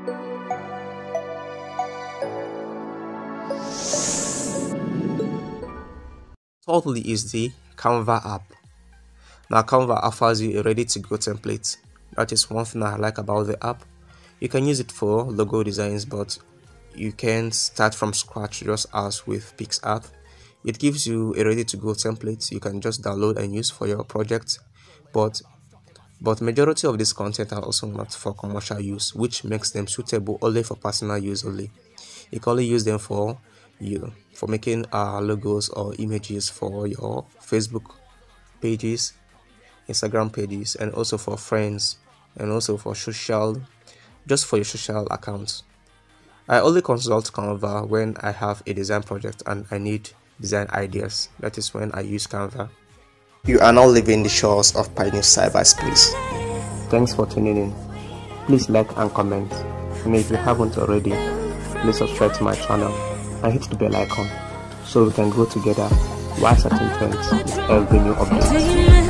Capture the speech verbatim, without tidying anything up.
Totally easy Canva app. Now Canva offers you a ready-to-go template. That is one thing I like about the app. You can use it for logo designs, but you can start from scratch just as with PixArt. It gives you a ready-to-go template you can just download and use for your project, but but majority of this content are also not for commercial use, which makes them suitable only for personal use only. You can only use them for you for making uh, logos or images for your Facebook pages, Instagram pages, and also for friends, and also for social, just for your social accounts. I only consult Canva when I have a design project and I need design ideas. That is when I use Canva. You are now leaving the shores of Pioneer Cyberspace. Thanks for tuning in. Please like and comment, and if you haven't already, please subscribe to my channel and hit the bell icon so we can grow together while setting trends with every new update.